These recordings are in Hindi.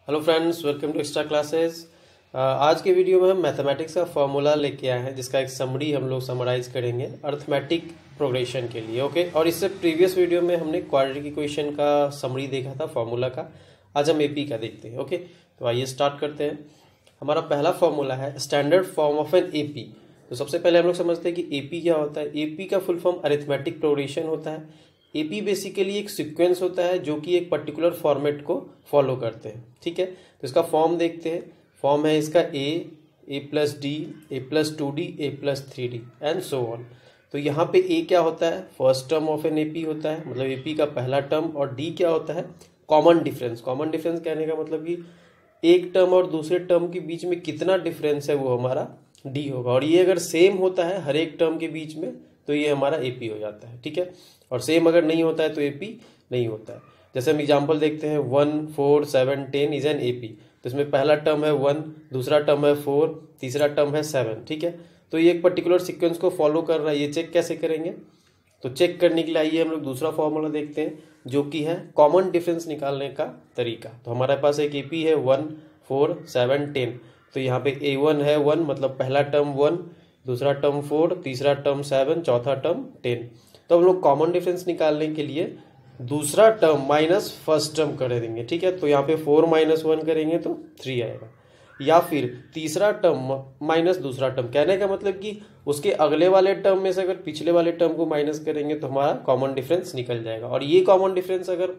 Hello friends, welcome to extra classes. आज के वीडियो में हम मैथमेटिक्स का फॉर्मूला लेके आए हैं जिसका एक समरी हम लोग समराइज करेंगे अर्थमेटिक प्रोग्रेशन के लिए। ओके, और इससे प्रीवियस वीडियो में हमने क्वाड्रेटिक इक्वेशन का समरी देखा था फॉर्मूला का। आज हम एपी का देखते हैं। ओके, तो आइए स्टार्ट करते हैं। हमारा पहला फॉर्मूला है standard form of an AP. तो सबसे पहले हम लोग समझते हैं कि एपी क्या होता है। एपी का फुल फॉर्म अरिथमेटिक प्रोग्रेशन होता है। एपी बेसिकली एक सीक्वेंस होता है जो कि एक पर्टिकुलर फॉर्मेट को फॉलो करते हैं। ठीक है, तो इसका फॉर्म देखते हैं। फॉर्म है इसका A plus D, A plus 2d, A plus 3d and so on. तो यहाँ पे ए क्या होता है, first term of an AP होता है, मतलब एपी का पहला टर्म। और डी क्या होता है, कॉमन डिफरेंस। कॉमन डिफरेंस कहने का मतलब कि एक टर्म और दूसरे टर्म के बीच में कितना डिफरेंस है वो हमारा डी होगा। और ये अगर सेम होता है हर एक टर्म के बीच में तो ये हमारा एपी हो जाता है। ठीक है, और सेम अगर नहीं होता है तो एपी नहीं होता है। जैसे हम एग्जांपल देखते हैं 1, 4, 7, 10 इज एन एपी। तो इसमें पहला टर्म है 1, दूसरा टर्म है 4, तीसरा टर्म है 7। ठीक है, तो ये एक पर्टिकुलर सीक्वेंस को फॉलो कर रहा है। ये चेक कैसे करेंगे, तो चेक करने के लिए आइए हम लोग दूसरा फॉर्मूला देखते हैं जो कि है कॉमन डिफरेंस निकालने का तरीका। तो हमारे पास एक एपी है 1, 4, 7, 10। तो यहाँ पे A1 है 1, मतलब पहला टर्म 1, दूसरा टर्म 4, तीसरा टर्म 7, चौथा टर्म 10। तो हम लोग कॉमन डिफरेंस निकालने के लिए दूसरा टर्म माइनस फर्स्ट टर्म कर देंगे। ठीक है, तो यहाँ पे 4 - 1 करेंगे तो 3 आएगा। या फिर तीसरा टर्म माइनस दूसरा टर्म, कहने का मतलब कि उसके अगले वाले टर्म में से अगर पिछले वाले टर्म को माइनस करेंगे तो हमारा कॉमन डिफरेंस निकल जाएगा। और ये कॉमन डिफरेंस अगर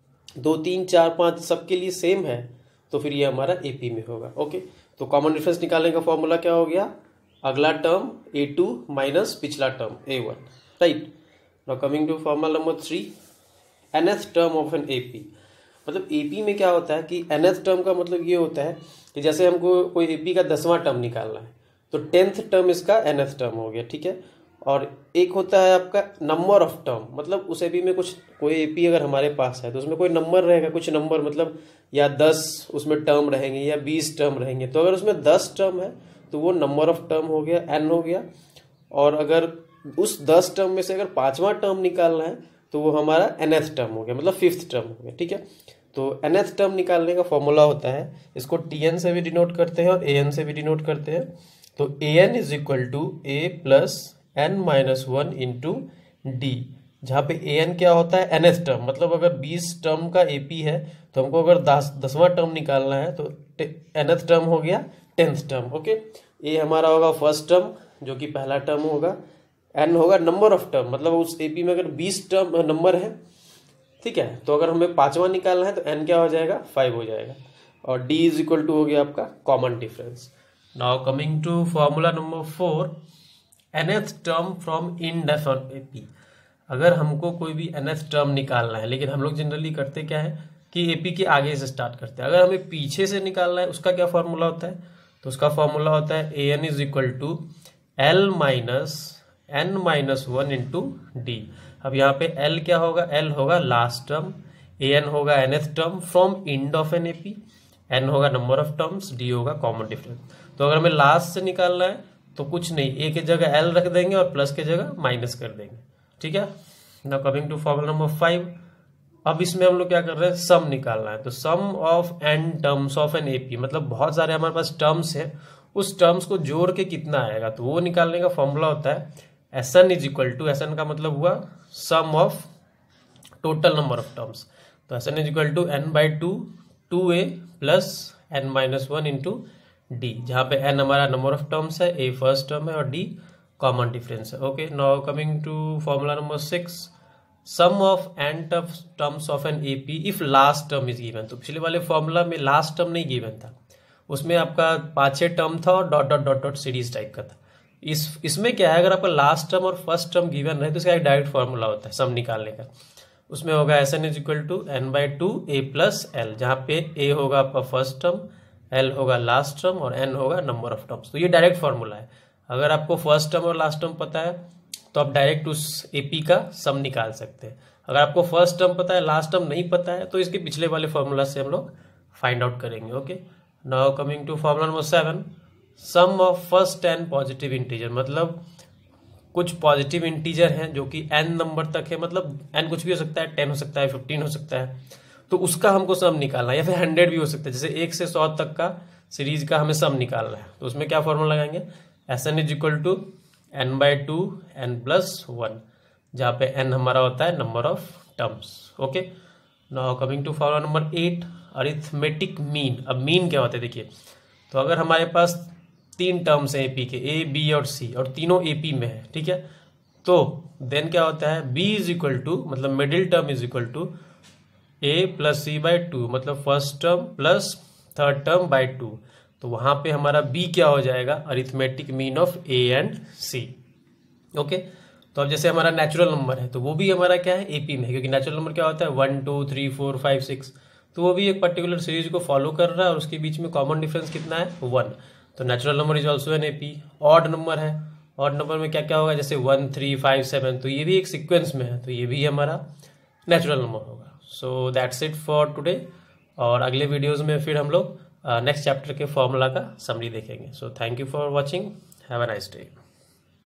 2, 3, 4, 5 सबके लिए सेम है तो फिर ये हमारा एपी में होगा। ओके, तो कॉमन डिफरेंस निकालने का फॉर्मूला क्या हो गया, अगला टर्म A2 माइनस पिछला term A1। Right, now coming to formula number 3, nth term of an AP. मतलब एपी में क्या होता है कि nth टर्म का मतलब ये होता है कि जैसे हमको कोई एपी का 10वां टर्म निकालना है तो 10th टर्म इसका nth टर्म हो गया। ठीक है, और एक होता है आपका नंबर ऑफ टर्म, मतलब उस एपी में कुछ कोई एपी अगर हमारे पास है तो उसमें कोई नंबर रहेगा, कुछ नंबर मतलब या 10 उसमें टर्म रहेंगे या 20 टर्म रहेंगे। तो अगर उसमें 10 टर्म है तो वो नंबर ऑफ टर्म हो गया, n हो गया। और अगर उस 10 टर्म में से अगर 5वां टर्म निकालना है तो वो हमारा nth टर्म हो गया, मतलब 5th टर्म हो गया। ठीक है, तो nth टर्म निकालने का फॉर्मूला होता है, इसको tn से भी डिनोट करते हैं और an से भी डिनोट करते हैं। तो an is equal to a plus n-1 into D, जहाँ पे an क्या होता है nth टर्म, मतलब अगर 20 टर्म का AP है तो हमको अगर 10वां टर्म निकालना है तो nth टर्म हो गया 10th टर्म। ओके, a हमारा होगा फर्स्ट टर्म जो कि पहला टर्म होगा, n होगा नंबर ऑफ टर्म, मतलब उस AP में अगर 20 टर्म नंबर है, ठीक है, तो अगर हमें 5वां निकालना है तो n क्या हो जाएगा, 5 हो जाएगा। और d इज इक्वल टू हो गया आपका common difference. Now coming to formula number 4, nth term from indefinite AP. अगर हमको कोई भी nth टर्म निकालना है, लेकिन हम लोग जनरली करते क्या है कि एपी के आगे से स्टार्ट करते हैं। अगर हमें पीछे से निकालना है उसका क्या फॉर्मूला होता है, तो उसका फॉर्मूला होता है an is equal to l minus n-1 into D. अब यहाँ पे l क्या होगा, l होगा लास्ट टर्म, an होगा nth term from end of an AP, n होगा नंबर ऑफ टर्म्स, d होगा कॉमन डिफरेंस। तो अगर हमें लास्ट से निकालना है तो कुछ नहीं, a की जगह l रख देंगे और प्लस की जगह माइनस कर देंगे। ठीक है, now coming to formula number 5। अब इसमें हम लोग क्या कर रहे हैं, सम निकालना है। तो sum of n terms of an AP, मतलब बहुत सारे हमारे पास टर्म्स है, उस टर्म्स को जोड़ के कितना आएगा, तो वो निकालने का फॉर्मूला होता है Sn is equal to, Sn का मतलब हुआ sum of total number of terms. तो Sn is equal to n/2 2a plus n-1 into D, जहाँ पे n हमारा नंबर ऑफ टर्म्स है, a फर्स्ट टर्म है और d कॉमन डिफरेंस है। Okay, now coming to formula number 6, sum of n terms of an AP if last term is given. तो पिछले वाले फॉर्मूला में लास्ट टर्म नहीं गिवन था, उसमें आपका 5-6 टर्म था और dot dot dot dot series type का था। इसमें क्या है, अगर आपका लास्ट टर्म और फर्स्ट टर्म गिवन रहे तो इसका एक डायरेक्ट फॉर्मूला होता है सम निकालने का। उसमें होगा Sn is equal to n/2 a plus l, जहाँ पे a होगा आपका फर्स्ट टर्म, l होगा लास्ट टर्म और n होगा नंबर ऑफ टर्म्स। तो ये डायरेक्ट फॉर्मूला है। अगर आपको फर्स्ट टर्म और लास्ट टर्म पता है तो आप डायरेक्ट उस एपी का सम निकाल सकते हैं। अगर आपको फर्स्ट टर्म पता है, लास्ट टर्म नहीं पता है, तो इसके पिछले वाले फॉर्मूला से हम लोग फाइंड आउट करेंगे। Okay, now coming to formula number 7, sum of first 10 positive integer, मतलब कुछ पॉजिटिव इंटीजर हैं जो कि n नंबर तक है, मतलब n कुछ भी हो सकता है, 10 हो सकता है, 15 हो सकता है। तो उसका हमको सम निकालना है, या फिर 100 भी हो सकता है, जैसे 1 से 100 तक का सीरीज का हमें सम निकालना है। तो उसमें क्या फॉर्मूला लगाएंगे, Sn is equal to n/2 n+1, जहाँ पे n हमारा होता है number of terms. Okay, now coming to formula number 8, arithmetic mean. अब मीन क्या होता है देखिए, तो अगर हमारे पास 3 टर्म्स हैं एपी के, ए बी और सी, और तीनों एपी में है, ठीक है, तो देन क्या होता है, बी इज इक्वल टू, मतलब middle term is equal to a+c/2, मतलब first term plus third term by 2। तो वहां पे हमारा b क्या हो जाएगा, arithmetic mean of a and c। Okay, तो अब जैसे हमारा नेचुरल नंबर है तो वो भी हमारा क्या है, एपी में है, क्योंकि नेचुरल नंबर क्या होता है 1 2 3 4 5 6, तो वो भी एक पर्टिकुलर सीरीज को फॉलो कर रहा है और उसके बीच में कॉमन डिफरेंस कितना है 1। तो natural number is also an AP. Odd number है, ऑड नंबर में क्या क्या होगा, जैसे 1 3 5 7, तो ये भी एक सीक्वेंस में है, तो ये भी हमारा नेचुरल नंबर होगा। So that's it for today, और अगले वीडियोस में फिर हम लोग नेक्स्ट चैप्टर के फॉर्मूला का समरी देखेंगे। So thank you for watching, have a nice day.